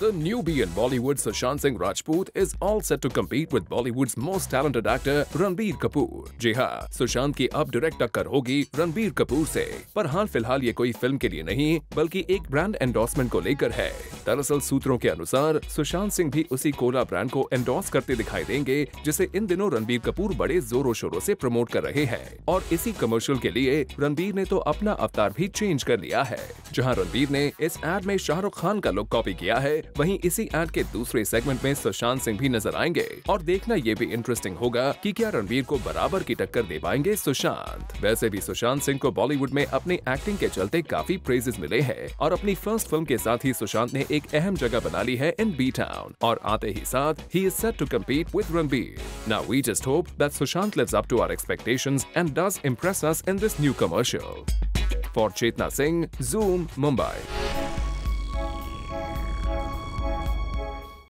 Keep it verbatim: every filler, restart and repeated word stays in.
The newbie in Bollywood Sushant Singh Rajput is all set to compete with Bollywood's most talented actor Ranbir Kapoor. जी हाँ, सुशांत की अब direct टक्कर होगी रणबीर कपूर से। पर हाल फिलहाल ये कोई फिल्म के लिए नहीं बल्कि एक ब्रांड एंडोर्समेंट को लेकर है। दरअसल सूत्रों के अनुसार सुशांत सिंह भी उसी कोला ब्रांड को एंडोर्स करते दिखाई देंगे जिसे इन दिनों रणबीर कपूर बड़े जोरों शोरों से प्रमोट कर रहे हैं। और इसी कमर्शियल के लिए रणबीर ने तो अपना अवतार भी चेंज कर लिया है। जहाँ रणबीर ने इस एड में शाहरुख खान का लुक कॉपी किया है, वहीं इसी एड के दूसरे सेगमेंट में सुशांत सिंह भी नजर आएंगे। और देखना ये भी इंटरेस्टिंग होगा कि क्या रणबीर को बराबर की टक्कर दे पाएंगे सुशांत। वैसे भी सुशांत सिंह को बॉलीवुड में अपनी एक्टिंग के चलते काफी प्रेजेस मिले हैं और अपनी फर्स्ट फिल्म के साथ ही सुशांत ने एक अहम जगह बना ली है इन बी टाउन। और आते ही साथ ही is set to compete with Ranbir. Now we just hope that Sushant lives up to our expectations and does impress us in this new commercial. For Chetna Singh, Zoom, Mumbai.